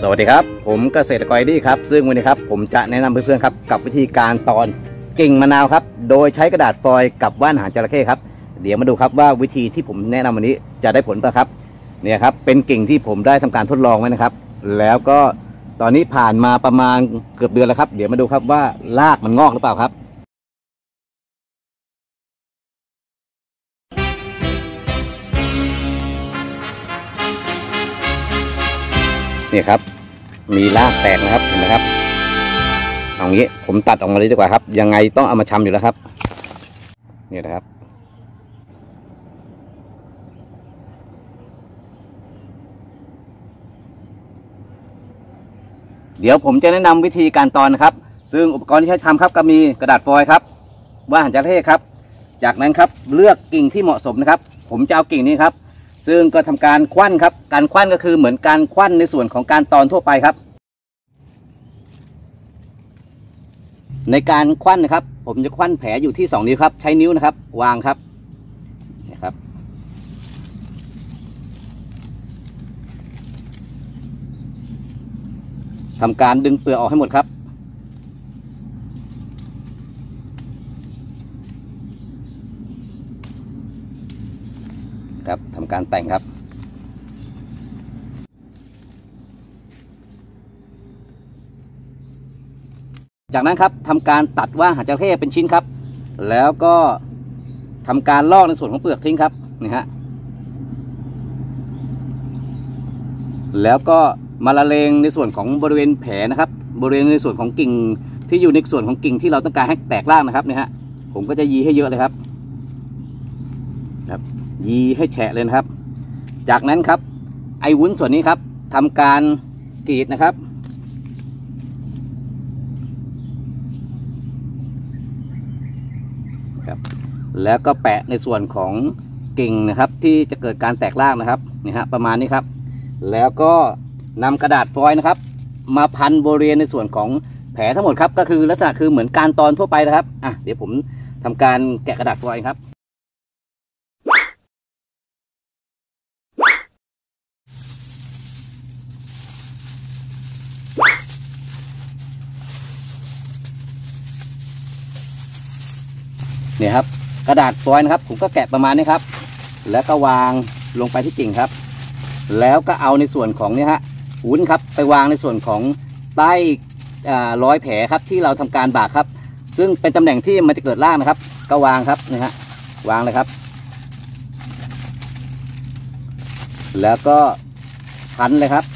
วัสดีครับผมเกษตรกรดีครับซึ่งวันนี้ครับผมจะแนะนำเพื่อนๆครับกับวิธีการตอนกิ่งมะนาวครับโดยใช้กระดาษฟอยล์กับว่านหางจระเข้ครับเดี๋ยวมาดูครับว่าวิธีที่ผมแนะนำวันนี้จะได้ผลป่ะครับเนี่ยครับเป็นกิ่งที่ผมได้ทำการทดลองไว้นะครับแล้วก็ตอนนี้ผ่านมาประมาณเกือบเดือนแล้วครับเดี๋ยวมาดูครับว่ารากมันงอกหรือเปล่าครับนี่ครับมีรากแตกนะครับเห็นไหมครับเอางี้ผมตัดออกมาเลยดีกว่าครับยังไงต้องเอามาชำอยู่แล้วครับนี่นะครับเดี๋ยวผมจะแนะนำวิธีการตอนนะครับซึ่งอุปกรณ์ที่ใช้ทำครับก็มีกระดาษฟอยล์ครับว่านหางจระเข้ครับจากนั้นครับเลือกกิ่งที่เหมาะสมนะครับผมจะเอากิ่งนี้ครับซึ่งก็ทำการควั้นครับการควั้นก็คือเหมือนการควั้นในส่วนของการตอนทั่วไปครับในการควั้นนะครับผมจะควั้นแผลอยู่ที่2 นิ้วครับใช้นิ้วนะครับวางครับนะครับทำการดึงเปลือกออกให้หมดครับครับทำการแต่งครับจากนั้นครับทำการตัดว่านหางจระเข้เป็นชิ้นครับแล้วก็ทำการลอกในส่วนของเปลือกทิ้งครับนี่ฮะแล้วก็มาละเลงในส่วนของบริเวณแผลนะครับบริเวณในส่วนของกิ่งที่อยู่ในส่วนของกิ่งที่เราต้องการให้แตกรากนะครับนี่ฮะผมก็จะยีให้เยอะเลยครับยีให้แฉะเลยนะครับจากนั้นครับไอ้วุ้นส่วนนี้ครับทำการกรีดนะครับแล้วก็แปะในส่วนของกิ่งนะครับที่จะเกิดการแตกรากนะครับนี่ฮะประมาณนี้ครับแล้วก็นำกระดาษฟอยล์นะครับมาพันบริเวณในส่วนของแผลทั้งหมดครับก็คือลักษณะคือเหมือนการตอนทั่วไปนะครับเดี๋ยวผมทำการแกะกระดาษฟอยล์ครับเนี่ยครับกระดาษฟอยล์นะครับผมก็แกะประมาณนี้ครับแล้วก็วางลงไปที่กิ่งครับแล้วก็เอาในส่วนของนี่ฮะวุ้นครับไปวางในส่วนของใต้รอยแผลครับที่เราทำการบากครับซึ่งเป็นตำแหน่งที่มันจะเกิดรากนะครับก็วางครับนี่ฮะวางเลยครับแล้วก็พันเลยครับ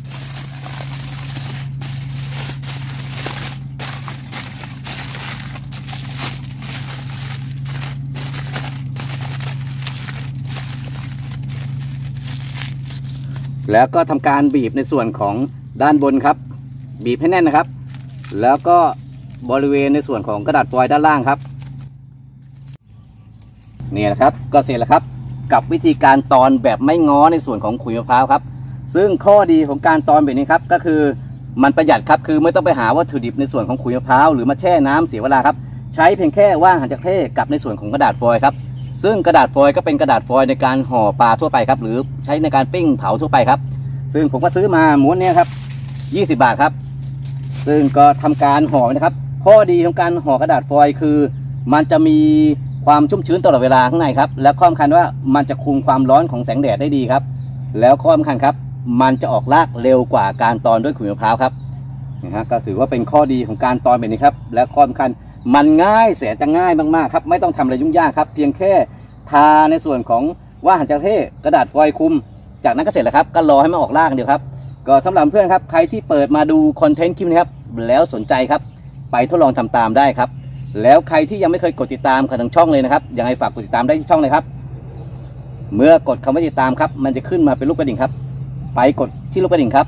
แล้วก็ทำการบีบในส่วนของด้านบนครับบีบให้แน่นนะครับแล้วก็บริเวณในส่วนของกระดาษฟอยล์ด้านล่างครับนี่นะครับก็เสร็จแล้วครับกับวิธีการตอนแบบไม่ง้อในส่วนของขุยมะพร้าวครับซึ่งข้อดีของการตอนแบบนี้ครับก็คือมันประหยัดครับคือไม่ต้องไปหาวัตถุดิบในส่วนของขุยมะพร้าวหรือมาแช่น้ำเสียเวลาครับใช้เพียงแค่ว่านหางจระเข้กับในส่วนของกระดาษฟอยล์ครับซึ่งกระดาษฟอยล์ก็เป็นกระดาษฟอยล์ในการห่อปลาทั่วไปครับหรือใช้ในการปิ้งเผาทั่วไปครับซึ่งผมก็ซื้อมาม้วนนี้ครับ20 บาทครับซึ่งก็ทำการห่อนะครับข้อดีของการห่อกระดาษฟอยล์คือมันจะมีความชุ่มชื้นตลอดเวลาข้างในครับและข้อสำคัญว่ามันจะคุมความร้อนของแสงแดดได้ดีครับแล้วข้อสำคัญครับมันจะออกรากเร็วกว่าการตอนด้วยขุยมะพร้าวครับนะฮะก็ถือว่าเป็นข้อดีของการตอนแบบนี้ครับและข้อสำคัญมันง่ายแสนจะง่ายมากๆครับไม่ต้องทำอะไรยุ่งยากครับเพียงแค่ทาในส่วนของว่านหางจระเข้กระดาษฟอยล์คลุมจากนั้นก็เสร็จแล้วครับก็รอให้มันออกรากเดียวครับก็สำหรับเพื่อนครับใครที่เปิดมาดูคอนเทนต์คลิปนี้ครับแล้วสนใจครับไปทดลองทำตามได้ครับแล้วใครที่ยังไม่เคยกดติดตามทางช่องเลยนะครับยังไงฝากกดติดตามได้ที่ช่องเลยครับเมื่อกดคำว่าติดตามครับมันจะขึ้นมาเป็นรูปกระดิ่งครับไปกดที่รูปกระดิ่งครับ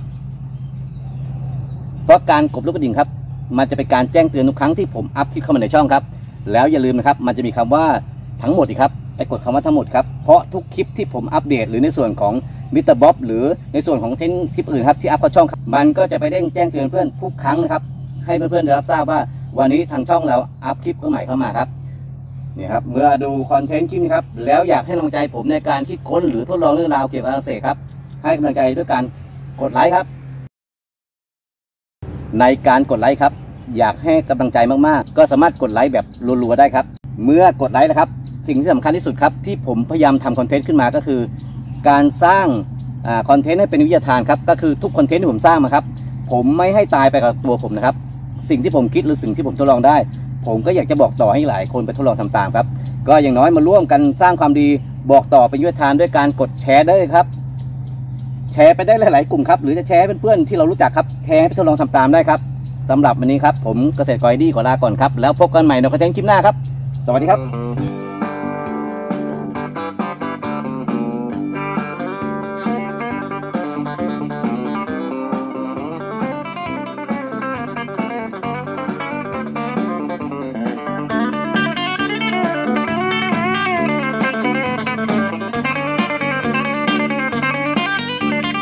เพราะการกดรูปกระดิ่งครับมันจะเป็นการแจ้งเตือนทุกครั้งที่ผมอัพคลิปเข้ามาในช่องครับแล้วอย่าลืมนะครับมันจะมีคำว่าทั้งหมดอีกครับไปกดคำว่าทั้งหมดครับเพราะทุกคลิปที่ผมอัปเดตหรือในส่วนของมิสเตอร์บ๊อบหรือในส่วนของคลิปอื่นครับที่อัพเข้าช่องมันก็จะไปเด้งแจ้งเตือนเพื่อนทุกครั้งนะครับให้เพื่อนๆได้รับทราบว่าวันนี้ทางช่องเราอัพคลิปใหม่เข้ามาครับนี่ครับเมื่อดูคอนเทนต์คลิปนี้ครับแล้วอยากให้กำลังใจผมในการคิดค้นหรือทดลองเรื่องราวเกี่ยวกับเกษตรครับให้กำลังใจด้วยการกดไลค์ครับในการกดไลค์ครับอยากให้กำลังใจมากๆก็สามารถกดไลค์แบบรัวๆได้ครับเมื่อกดไลค์นะครับสิ่งที่สำคัญที่สุดครับที่ผมพยายามทำคอนเทนต์ขึ้นมาก็คือการสร้างคอนเทนต์ให้เป็นวิทยาทานครับก็คือทุกคอนเทนต์ที่ผมสร้างมาครับผมไม่ให้ตายไปกับตัวผมนะครับสิ่งที่ผมคิดหรือสิ่งที่ผมทดลองได้ผมก็อยากจะบอกต่อให้หลายคนไปทดลองทำตามครับก็อย่างน้อยมาร่วมกันสร้างความดีบอกต่อเป็นวิทยาทานด้วยการกดแชร์ได้ครับแชร์ไปได้หลายๆกลุ่มครับหรือจะแชร์เพื่อนๆที่เรารู้จักครับแชร์ให้ไปทดลองทำตามได้ครับสำหรับวันนี้ครับผมเกษตรกรดีขอลาก่อนครับแล้วพบกันใหม่ในคอนเทนต์คลิปหน้าครับสวัสดีครับ